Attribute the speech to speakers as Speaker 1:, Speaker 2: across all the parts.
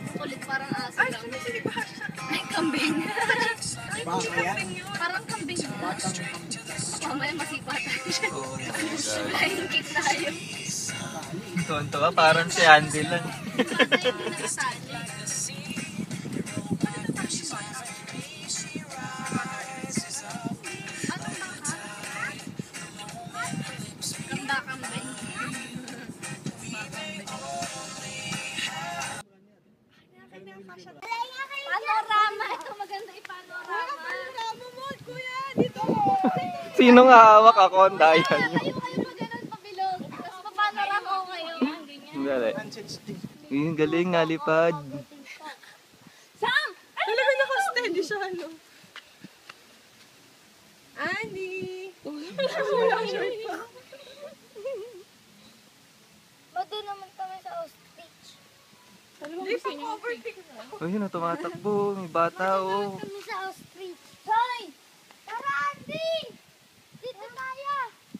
Speaker 1: Kulit parang aso lang. Ay, kambing.
Speaker 2: Baka yan.
Speaker 1: Parang kambing. Mamaya masipatan siya. Flying kick tayo.
Speaker 3: Tonto ka, parang si Andy lang.
Speaker 1: Panorama! Ito maganda i-panorama. Panorama mo, kuya! Dito!
Speaker 3: Sino nga hawak ako? Ang daya nyo.
Speaker 1: Kayo pa ganun pabilog. Tapos papanorama ko kayo.
Speaker 3: Dali. Yung galing, nalipad.
Speaker 1: Sam!
Speaker 4: Talaga naka-steady siya, ano? Annie!
Speaker 1: Ba't doon naman kami sa ostrich?
Speaker 4: Hindi pa overtake na.
Speaker 3: Oh, yun, tumatakbo. May bata, oh.
Speaker 1: Kami sa ostrich. Hoy! Tara, Andy! Dito tayo!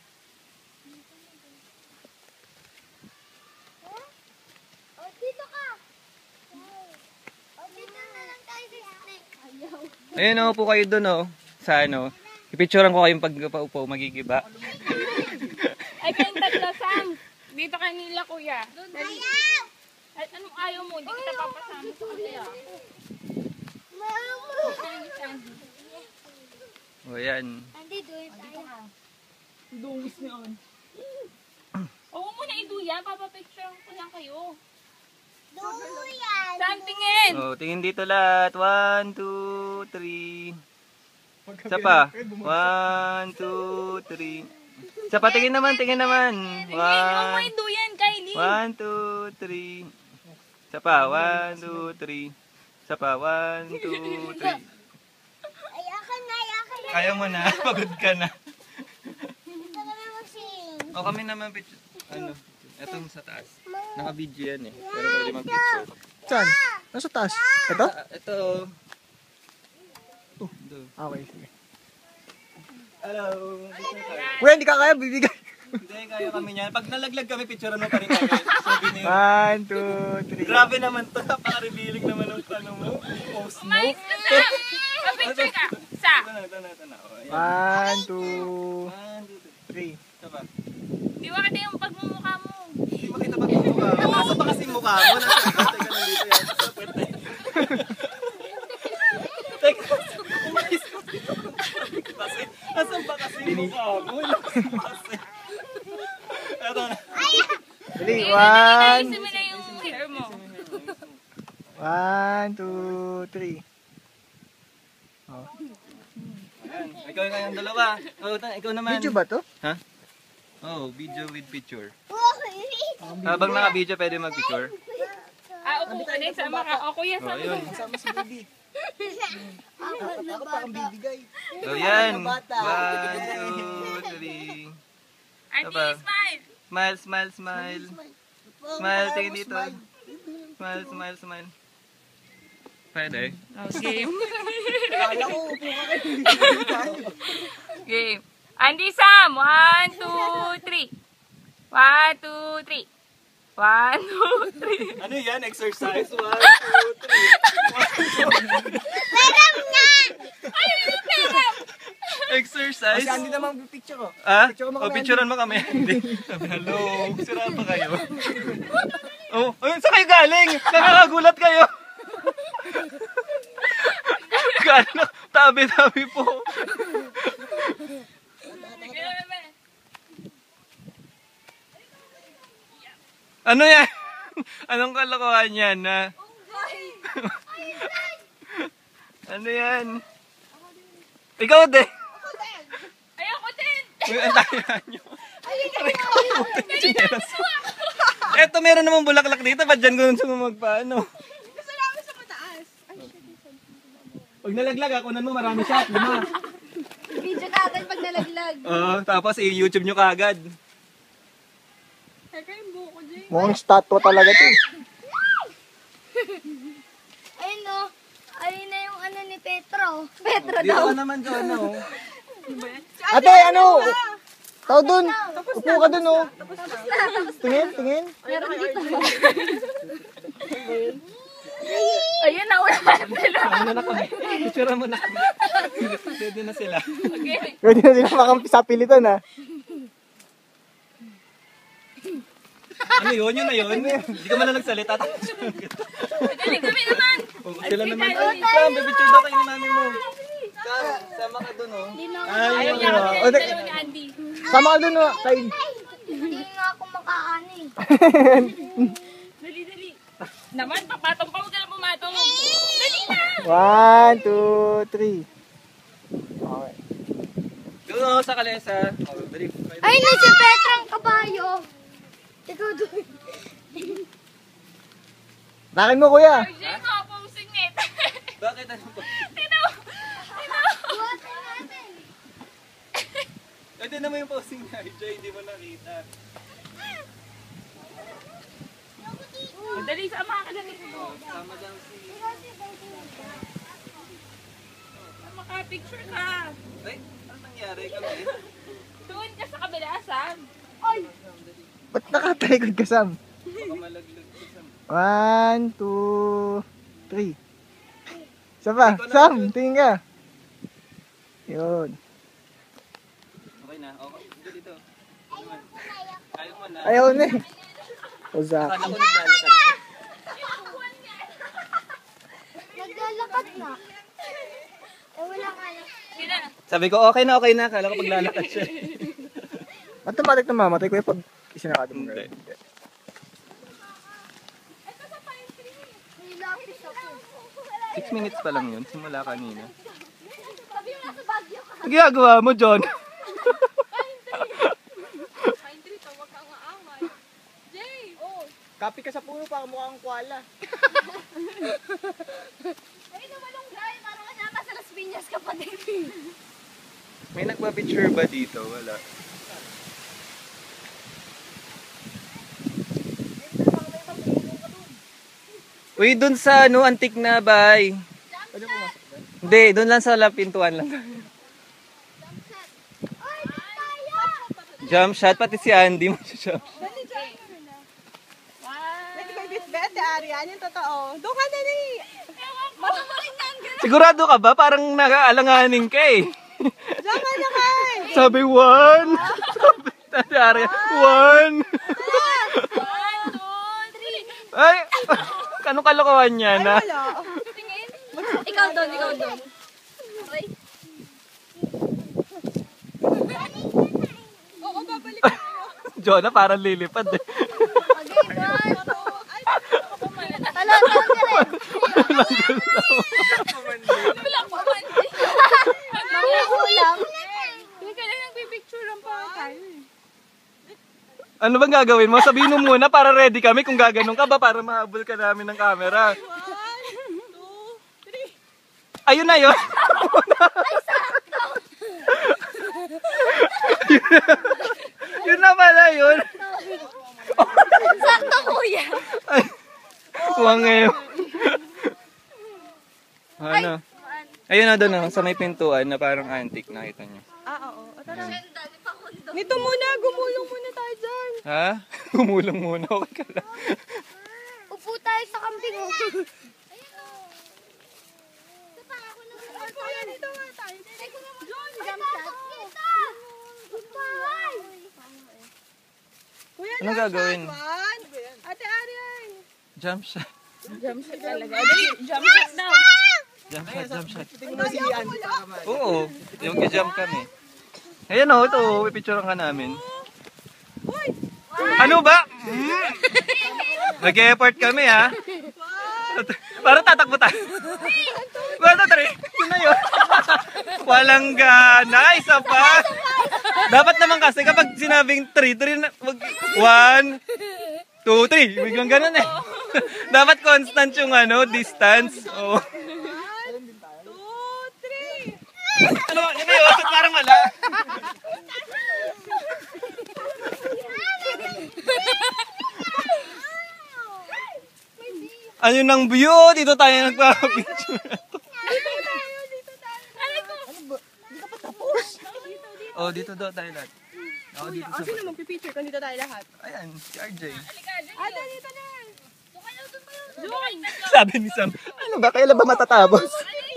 Speaker 1: O, dito ka! O, dito na lang tayo sa snake. Ayaw.
Speaker 3: Ayun, oh, po kayo dun, oh. Sa ano. Ipicturean ko kayong pagpaupo, magigiba.
Speaker 4: Ay, kayong tatlo, Sam. Dito kanila, kuya.
Speaker 1: Ayaw!
Speaker 4: Ay, anong ayaw mo? Hindi kita papasama sa kanya.
Speaker 1: Mama!
Speaker 3: O, yan.
Speaker 1: Andy, doon tayo.
Speaker 4: Dungis niya, on. Oo mo na iduyan. Papapicture ko lang kayo.
Speaker 1: Duyan!
Speaker 4: Sam, tingin!
Speaker 3: Oh, tingin dito lahat. 1, 2, 3. Isa pa. 1, 2, 3. Isa pa, tingin naman, tingin naman.
Speaker 4: Huwag mo
Speaker 3: 1,
Speaker 4: iduyan, Kylie.
Speaker 3: 1, 2, 3. Isa pa, 1, 2, 3. Isa pa, 1, 2, 3.
Speaker 1: Ayakan na, ayakan na.
Speaker 3: Kaya mo na, pagod ka na.
Speaker 1: Gusto ko na mag-sing.
Speaker 3: O kami naman, ano, etong sa taas. Naka-video yan eh. Pero pwede mag-picture.
Speaker 2: Saan? Nasa taas? Ito?
Speaker 3: Ito. Ito.
Speaker 2: Okay, sige.
Speaker 3: Hello.
Speaker 2: Kuya, hindi ka kaya bibigay.
Speaker 3: Hindi, kaya kami niyan. Pag nalaglag kami, picturean mo pa rin kami. Sabi niyo.
Speaker 2: 1, 2, 3.
Speaker 3: Grabe naman to. Napaka-revealing naman ang ano mo. Post mo.
Speaker 4: Umayos ka, Sam! Papicture ka. Sa.
Speaker 3: Ito na. O, ayan.
Speaker 2: 1, 2,
Speaker 3: 1, 2,
Speaker 2: 3.
Speaker 3: 3. Ito ba?
Speaker 4: Di ba kita yung pagmumukha mo?
Speaker 3: Hindi makita pa yung mukha. Nasa pa kasi yung mukha mo. Nasa pa kasi nandito yan. Sa puwete. Teka, umayos ko dito. Kasi, nasan ba kasi yung mukha mo? Kasi. Ito na.
Speaker 2: Dali,
Speaker 4: Ayusin mo na yung hair mo.
Speaker 2: 1, 2, 3. Oh.
Speaker 3: Ayan. Ikaw yung kayang dalawa. Oh, ikaw naman.
Speaker 2: Video ba to?
Speaker 3: Ha? Oh, video with picture.
Speaker 1: Okay.
Speaker 3: Habang naka-video, pwede mag-picture.
Speaker 4: Upo ka din. Sama ka. O, kuya,
Speaker 3: Oh,
Speaker 4: sama
Speaker 3: yun.
Speaker 4: ka.
Speaker 2: Kasama si baby.
Speaker 1: Apat na
Speaker 2: Ako pa ang
Speaker 1: bata.
Speaker 2: bibigay.
Speaker 3: So, yan. 1,
Speaker 2: Bata.
Speaker 3: 2, 3.
Speaker 4: Auntie, smile!
Speaker 3: Smile, smile, smile. Smile, tingin dito. Smile, smile, smile. Pwede.
Speaker 4: Game.
Speaker 2: Kala ko, upo ka kayo.
Speaker 4: Game. Andy, Sam! 1, 2, 3. 1, 2, 3. 1, 2, 3.
Speaker 3: Ano yan? Exercise? 1, 2, 3. Exercise?
Speaker 2: Kasi hindi naman picture ko.
Speaker 3: Ah?
Speaker 2: Picture mo
Speaker 3: O,
Speaker 2: kami,
Speaker 3: picturean mo kami. Hindi. Hello. Sira pa kayo. Oh, saan kayo galing? Nakakagulat kayo. Gano? Tabi-tabi po. Ano yan? Anong kalokohan yan, ha? Ano yan? Ikaw din.
Speaker 4: Ayoko din!
Speaker 3: Uy, ang tayo nyo. Eto, meron namang bulaklak dito. Ba't dyan gusto mo magpaano?
Speaker 4: Gusto namin sa mataas.
Speaker 3: Pag nalaglag, kunan mo marami shot. 5.
Speaker 1: Video ka agad pag nalaglag.
Speaker 3: Oo, tapos i-YouTube nyo kaagad.
Speaker 4: Teka yung buko dyan.
Speaker 2: Mukhang statwa talaga to.
Speaker 1: Ayun no. Ayun na yung ano ni Petro. Petro
Speaker 3: Dito
Speaker 1: daw.
Speaker 3: ka naman dyan, no?
Speaker 2: Ate, ano? Tao dun. Upo ka dun, oh. Tingin, tingin.
Speaker 1: Meron dito.
Speaker 3: Ano na kami? Picture mo na kami. Pwede na sila.
Speaker 4: Okay.
Speaker 2: Pwede na sila makampi sa pilitan ha.
Speaker 3: Ano yun? Yun na yun? Hindi ka man na nagsalita.
Speaker 4: Dali kami naman.
Speaker 3: Sila naman. Sam, bibicture daw kayo ni mami mo. Sam, sama ka dun oh.
Speaker 4: Ayaw niya kami.
Speaker 2: O, di-
Speaker 4: Dalawa ni Andy.
Speaker 2: Sama ka dun oh, side.
Speaker 1: Hindi nga ako makaani.
Speaker 4: Dali, dali. Naman, papatong pa. Huwag ka na pumatong. Dali na.
Speaker 2: 1, 2, 3. Okay.
Speaker 3: Doon ako sa kalesa. Oh, dali.
Speaker 1: Ay, na si Petrang kabayo. Ikaw doon.
Speaker 2: Lakin mo kuya.
Speaker 4: Jay, makaposing net.
Speaker 3: Bakit ano po?
Speaker 4: Tinaw.
Speaker 1: Buhatin natin.
Speaker 3: Pwede naman yung posing niya. Joy, hindi mo nakita.
Speaker 4: Dali, sama ka dali.
Speaker 3: Sama lang si...
Speaker 4: Sama ka, picture ka.
Speaker 3: Ay, ano nangyari kami?
Speaker 4: Doon ka sa kabila, Sam.
Speaker 2: Ba't nakatalikod ka, Sam?
Speaker 3: Baka malaglag ko sa...
Speaker 2: 1, 2, 3. Isa pa, Sam, tingin ka. Yun.
Speaker 3: Okay na. Okay. Dito. Ayaw mo na.
Speaker 2: Ayaw na eh. Uzak.
Speaker 3: Akala ko naglalakad.
Speaker 1: Naglalakad na. Eh, wala nga lang.
Speaker 3: Sabi ko, okay na. Akala ko paglalakad siya.
Speaker 2: Automatic na mamatay ko yung pag isinakado mo.
Speaker 3: Hindi.
Speaker 1: May lapis ako.
Speaker 3: 6 minutes pa lang yun. Simula kanina.
Speaker 1: Sabi mo nasa Baguio ka.
Speaker 3: Ang ginagawa mo, John?
Speaker 2: Kapi ka sa puno para mukhang koala.
Speaker 1: Ay, namalunggay. Parang kasama sa Las Piñas ka pa din.
Speaker 3: May nagpa-picture ba dito? Wala. Uy, dun sa ano, antik na bay. Hindi, dun lang sa pintuan lang.
Speaker 1: Ay, tayo!
Speaker 3: Jump shot, pati si Andy mo siya.
Speaker 5: Bete, Arian, yung totoo. Doon ka na ni.
Speaker 3: Sigurado ka ba? Parang nag-aalanganin ka eh.
Speaker 5: Diyan ka na kay.
Speaker 3: Sabi 1. Sabi Tati Arya, 1.
Speaker 4: 1, 2, 3.
Speaker 3: Ay, anong kalokohan niya na?
Speaker 5: Wala.
Speaker 1: Ikaw doon, ikaw doon.
Speaker 5: Oo, babalik ka.
Speaker 3: Jonah, parang lilipad eh.
Speaker 1: Okay, doon. Tala, tala ka rin.
Speaker 4: Wala pa man.
Speaker 1: Mga ulam.
Speaker 4: Hindi ka lang nagpipicturean pa tayo eh.
Speaker 3: Ano bang gagawin mo? Sabihin mo muna para ready kami kung gaganon ka ba para mahabol ka namin ng camera.
Speaker 5: 1, 2, 3.
Speaker 3: Ayun na yun. Yun na pala yun.
Speaker 1: Sakto, kuya.
Speaker 3: Ay, huwag ngayon. Ano? Ayun na doon sa may pintuan na parang antique, nakita niyo.
Speaker 5: Oo. Tara. Nito muna, gumulong muna tayo dyan.
Speaker 3: Ha? Gumulong muna. Okay ka lang.
Speaker 1: Upo tayo sa kambing. Ayun o.
Speaker 5: Kuya, dito nga tayo.
Speaker 1: John, jump shot. Goodbye.
Speaker 5: Kuya,
Speaker 3: Anong gagawin?
Speaker 5: 1. Ate Arian.
Speaker 3: Jump shot.
Speaker 4: Jump shot talaga. Dali, jump shot daw.
Speaker 3: Jump shot, jump shot.
Speaker 2: Tingnan mo si Andy sa kamay.
Speaker 3: Oo, yung jump kami. Ayan o, ito, ipicturean ka namin. Ano ba? Nag-e-effort kami ha. Para tatakbo tayo. 1, 2, 3. Yun na yun. Walang gana. Isa pa. Dapat naman kasi kapag sinabing 3 na. 1, 2, 3. Biglang ganun eh. Dapat constant yung ano, distance. Oh.
Speaker 5: 2, 3.
Speaker 3: Ano ba? Yun na yun. Parang wala. Ano nang view? Dito tayo nagpapapicture. Oh, dito daw tayo lahat. Oh, dito sa...
Speaker 5: Sino magpipicture kung dito tayo lahat?
Speaker 3: Ayan, si RJ.
Speaker 5: Ate, dito na.
Speaker 4: Doon.
Speaker 3: Sabi ni Sam, ano Ano ba? Kailan ba matatapos?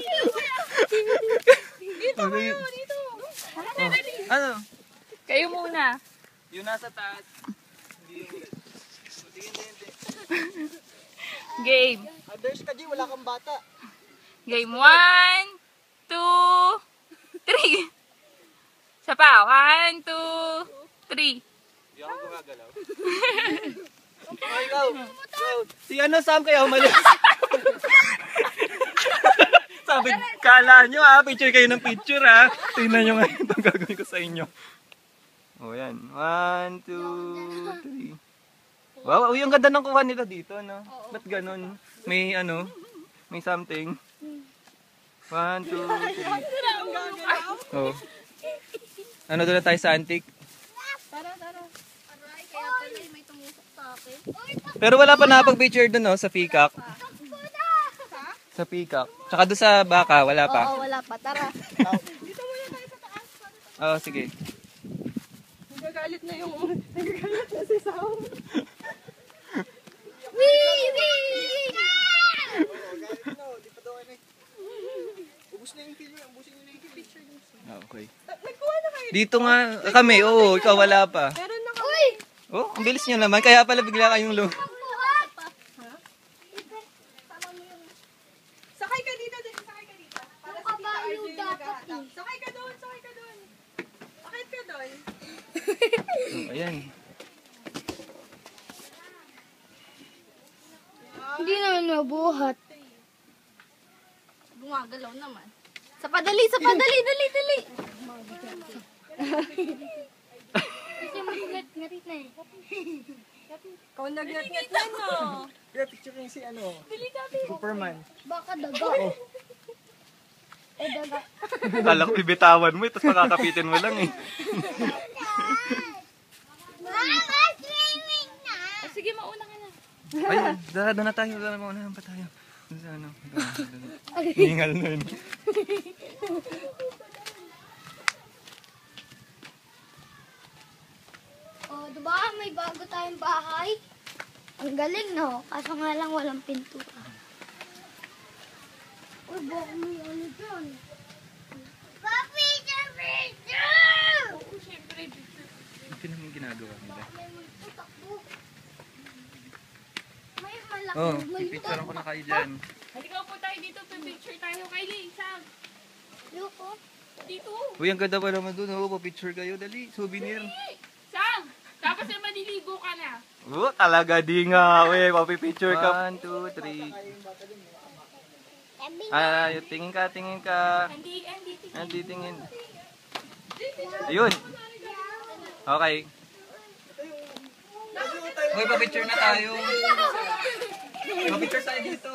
Speaker 5: Dito kayo, dito.
Speaker 3: Ano?
Speaker 4: Kayo muna.
Speaker 3: Yung nasa taas.
Speaker 4: Game.
Speaker 2: Others ka, G, wala kang bata.
Speaker 4: Game 1, 2, 3. Isa pa. 1, 2, 3.
Speaker 3: Hindi ako gumagalaw. Okay, go. Go. Si ano, Sam, kaya umalis. Sabi, kala nyo picture kayo ng picture Tingnan nyo ngayon itong gagawin ko sa inyo. O yan, 1, 2, 3. Wow, yung ganda ng kuha nila dito, no? Ba't ganun? May may something. 1, 2, 3. Oh. Ano doon na tayo sa antique?
Speaker 1: Aray, kaya pala may tumusok sa akin.
Speaker 3: Pero wala pa napag-picture doon, no? Sa peacock. Sa peacock. Tsaka doon sa baka, wala pa.
Speaker 1: Oo, wala pa. Tara.
Speaker 5: Dito muna tayo sa taas.
Speaker 3: Oo, sige.
Speaker 5: Nagagalit na si Sam.
Speaker 1: Wee! Wee!
Speaker 2: Ubus na yung film, ubusin nyo na yung picture.
Speaker 3: Okay.
Speaker 5: Nagkuha na kayo.
Speaker 3: Dito nga kami, oo, ikaw wala pa.
Speaker 5: Meron na kami.
Speaker 1: Uy!
Speaker 3: Oh, ang bilis nyo naman, kaya pala bigla kayong
Speaker 5: Sakay ka dito, sakay ka dito. Para sa tita RJ nag-aatang. Sakay ka doon, sakay ka doon. Sakay ka doon.
Speaker 3: Ayan.
Speaker 1: Hindi naman mabuhat. Gumagalaw naman. Sa padali, dali. Kasi mag-ngat-ngat na eh.
Speaker 5: Ikaw nag-ngat-ngat na, no?
Speaker 2: Kaya picture niyo si Superman.
Speaker 1: Baka daga. Daga.
Speaker 3: Kala ko bibitawan mo, tapos makakapitin mo lang eh.
Speaker 1: Mama, swimming na!
Speaker 4: Sige, mauna ka na.
Speaker 3: Ayun, doon na tayo, maunahan pa tayo. Doon sa ano, hingal na yun.
Speaker 1: Oh, diba may bago tayong bahay? Ang galing, no? Kaso nga lang walang pintura. Uy, baka may ano dyan. Picture!
Speaker 3: Ito naman yung ginagawa nila.
Speaker 1: May magtatakbo. May malaki.
Speaker 3: Oh,
Speaker 1: may
Speaker 3: pipicturean ko na kayo dyan.
Speaker 4: Halika po tayo dito. Picture tayo. Kylie, Sam.
Speaker 1: Yuko.
Speaker 4: Dito.
Speaker 3: Uy, ang ganda pa naman doon. Oh, pa-picture kayo. Dali, souvenir.
Speaker 4: Sam! Tapos na maliligo ka na.
Speaker 3: Oh, talaga di nga. Uy, papipicture ka. 1, 2, 3. Tingin ka.
Speaker 4: Hindi.
Speaker 3: Andi, tingin. Ayun. Okay. Uy, pa-picture na tayo. Pa-picture tayo dito.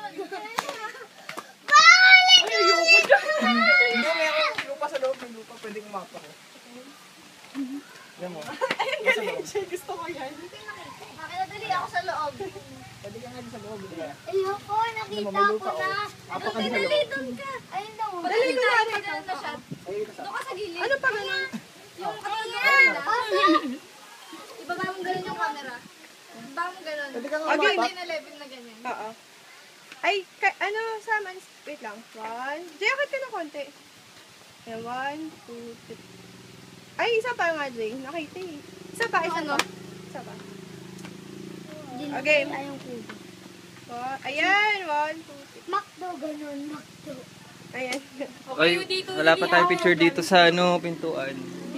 Speaker 2: Hindi, meron lupa sa loob ng lupa. Pwedeng mapa ko. Yan mo.
Speaker 5: Ayan, galing siya. Gusto ko yan.
Speaker 1: Makinadali ako sa loob.
Speaker 2: Pwede ka nga din sa loob. Diba?
Speaker 1: Ayoko, nakita
Speaker 2: May
Speaker 1: ko
Speaker 2: lupa,
Speaker 1: na.
Speaker 2: Apaka din sa
Speaker 1: Dali,
Speaker 2: loob.
Speaker 1: doon ka. Ayun lang.
Speaker 5: Dali, kunwari ka.
Speaker 2: Ayun ka sa.
Speaker 1: Doon ka sa gilid.
Speaker 5: Ano pa ganun?
Speaker 1: Yung camera. Ibaba mo ganun yung camera. Ibaba mo ganun.
Speaker 2: Pwede ka nga
Speaker 5: Okay.
Speaker 2: mapa.
Speaker 1: na level na ganyan.
Speaker 5: Oo. Ay, ano, Sam, wait lang. 1. Jay, akit ka na konti. Ayan, 1, 2, 3. Ay, isa pa nga, Jay. Nakita eh. Isa pa. Isa pa. Okay.
Speaker 1: Ayong kubo.
Speaker 5: Ayan, 1, 2, 3.
Speaker 1: Makdo, ganun. Makdo.
Speaker 5: Ayan.
Speaker 3: Ay, wala pa tayong picture dito sa pintuan.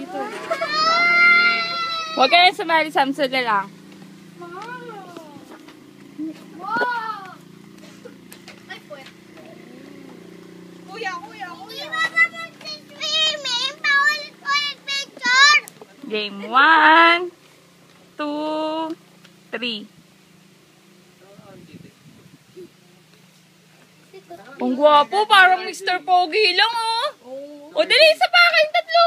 Speaker 4: Huwag ka na sumali, Samson na lang.
Speaker 1: Wow! Ay, puwet.
Speaker 5: Kuya.
Speaker 1: Hindi ba ba mag-swimming? Paulit-ulit picture!
Speaker 4: Game 1, 2, 3. Ang gwapo, parang Mr. Pogi lang, oh. O, dali, isa pa kayong tatlo.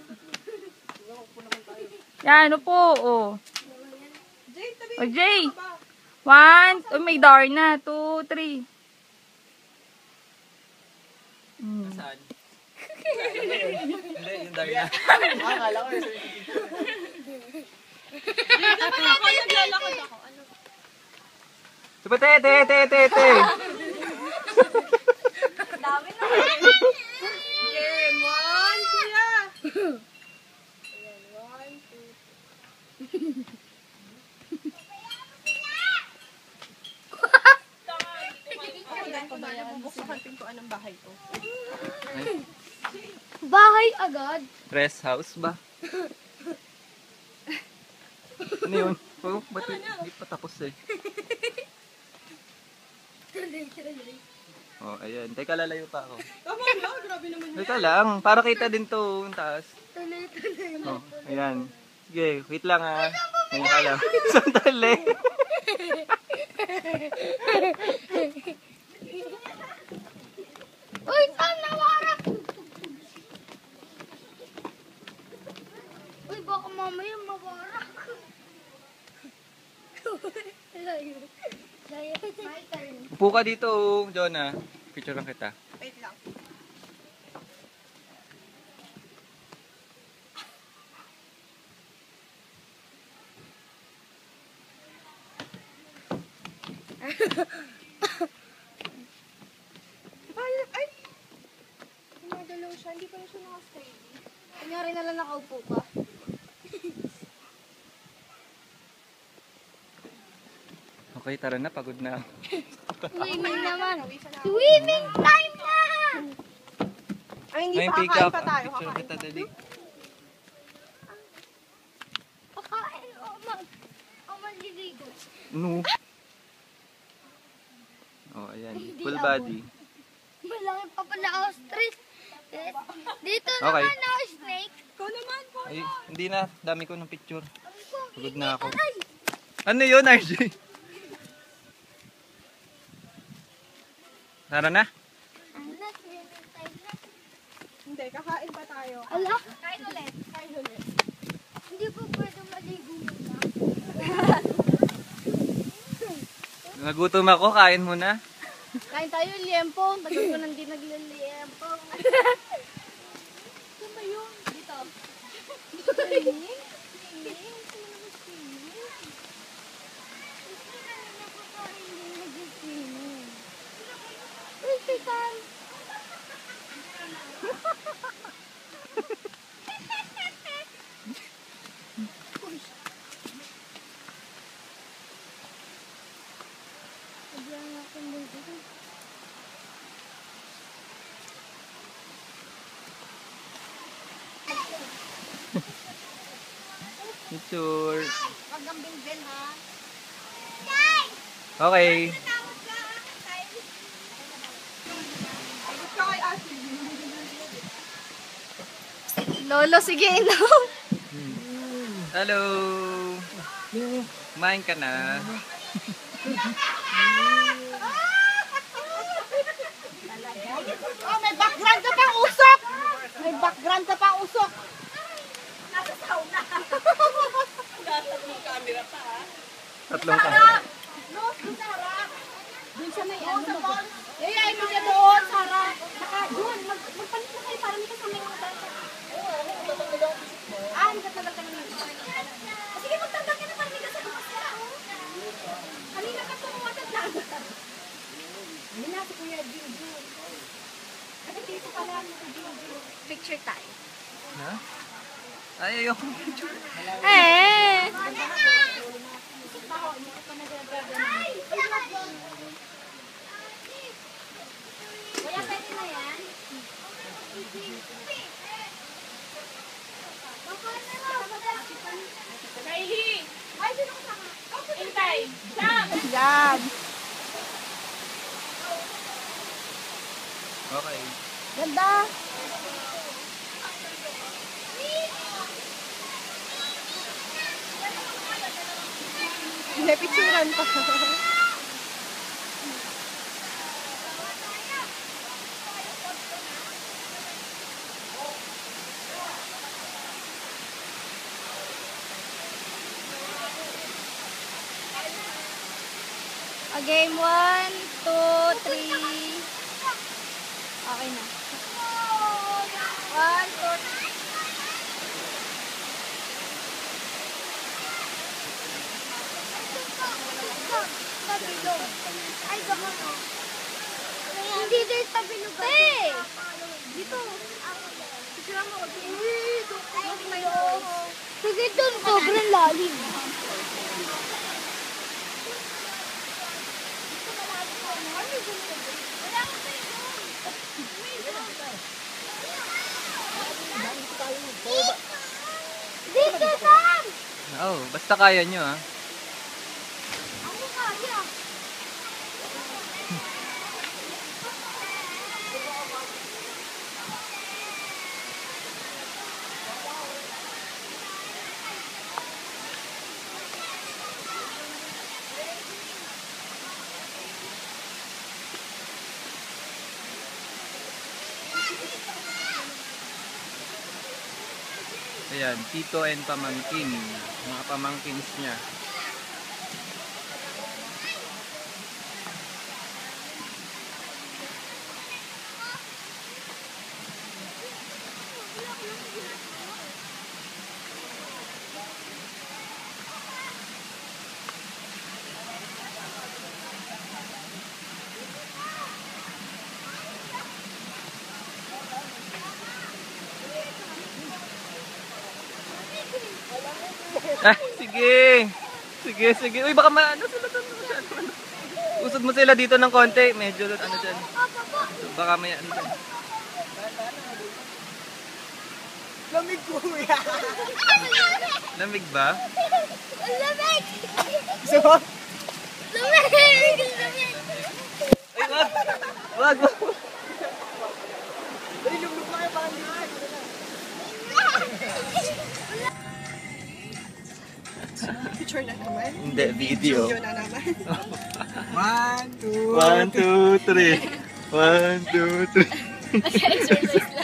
Speaker 4: Yan, ano po, oh.
Speaker 5: Jay, tabi.
Speaker 4: O, Jay. 1, may Darna. 2, 3.
Speaker 3: Saan? Hindi, yung Darna.
Speaker 2: Akala ko yun.
Speaker 5: Ako, naglalakad ako. Ano?
Speaker 3: Diba, te.
Speaker 4: Dami na.
Speaker 5: Game 1, kuya. Ayan, 1, 2. Ako din ko na bubuksan ang pintuan ng bahay ko.
Speaker 1: Bahay agad.
Speaker 3: Rest house ba? Ano yun? Oh, ba't hindi pa tapos eh? Oh, ayan. Teka, lalayo pa ako.
Speaker 5: Tama na, grabe naman yun.
Speaker 3: Teka lang, para kita din to, yung taas.
Speaker 1: Tuloy-tuloy mo.
Speaker 3: Oh, ayan. Sige, wait lang ah. Ngayon ka lang. Sandali.
Speaker 1: Uy, saan nawarak? Uy, baka mamaya mawarak. Layo. Layo. My turn.
Speaker 3: Upo ka dito, Jonah. Picture lang kita.
Speaker 5: Wait lang. Ay! Tumadalaw siya. Hindi pa na siya naka-steady.
Speaker 1: Kunyari na lang nakaupo ka.
Speaker 3: Okay, tara na. Pagod na.
Speaker 1: Swimming naman. Swimming time na!
Speaker 5: Ay, hindi
Speaker 3: Ngayon,
Speaker 5: pa.
Speaker 3: pick
Speaker 5: Kakain
Speaker 3: up.
Speaker 5: pa tayo.
Speaker 3: Picture
Speaker 5: Kakain
Speaker 3: kita,
Speaker 5: pa.
Speaker 3: dali.
Speaker 1: Pakain o maliligo.
Speaker 3: No. Oh, ayan.
Speaker 1: Hindi
Speaker 3: Full
Speaker 1: ako.
Speaker 3: body.
Speaker 1: Malaki pa pala ostrich. Dito
Speaker 3: Okay.
Speaker 1: naman ako snake.
Speaker 5: Ikaw naman po.
Speaker 3: Ay, hindi na. Dami ko ng picture. Pagod na ako.
Speaker 1: Ay!
Speaker 3: Ano yun, RJ? Tara na.
Speaker 1: Ano? Swimming time na.
Speaker 5: Hindi, kakain pa tayo.
Speaker 1: Ala? Kain ulit. Kain ulit. Hindi po pwede maligo muna.
Speaker 3: Nagutom ako. Kain mo na.
Speaker 1: Kain tayo, liempo. Tagal ko nang di nagliliempo. Saan ba yun? Dito. Swimming? Swimming? Swimming? Uy, Titan! Sabihan natin dito.
Speaker 3: Picture.
Speaker 1: Wag ang bilbil, ha?
Speaker 3: Okay.
Speaker 1: Lolo, sige, ino.
Speaker 3: Hello. Kumain ka na.
Speaker 5: Oh, may background ka pang usok! May background ka pang usok!
Speaker 3: Tatlong ka.
Speaker 5: Doon sa may ano mo. Ay, mo siya doon, Sarah. Saka doon, magpalit na kayo para may kasama yung mga bata. Ah, hindi ka tagal ka naman. Sige, magtanggal ka na para may kasama ka. Kanina ka tumuwatag na. Hindi na si Kuya Juju. Kasi dito pala si Juju.
Speaker 1: Picture tayo.
Speaker 3: Ha? Ay, ayoko.
Speaker 1: Eh!
Speaker 5: Kuya, pwede na yan?
Speaker 4: Kylie!
Speaker 5: Ay, sino kasama?
Speaker 4: Intay! Sam!
Speaker 5: Yan.
Speaker 3: Okay.
Speaker 5: Ganda. May picturean pa.
Speaker 1: Game 1, 2, 3. Okay na. 1, 2, 3. Ay, gamo to. Kaya dito yung tabi ng gabi. Dito. Picture mo. Sige doon, sobrang lalim. Dito, Sam!
Speaker 3: Oh, basta kaya nyo ah.
Speaker 1: Ako kaya.
Speaker 3: Ayan, tito and pamangkin. Mga pamangkins niya. Ah, sige. Sige, sige. Uy, baka ano sila doon. Usod mo sila dito ng konti. Medyo ano dyan. Baka may ano dyan.
Speaker 2: Lamig kuya.
Speaker 3: Lamig ba?
Speaker 1: Lamig!
Speaker 2: So,
Speaker 1: Lamig! Lamig!
Speaker 3: Ay, wag! Wag!
Speaker 2: dali lumluk na kayo parang dito.
Speaker 5: Picture na naman.
Speaker 3: Hindi, video.
Speaker 5: Video na naman.
Speaker 2: 1, 2,
Speaker 3: 1, 2, 3. 1, 2, 3.
Speaker 4: Nag-exercise lang.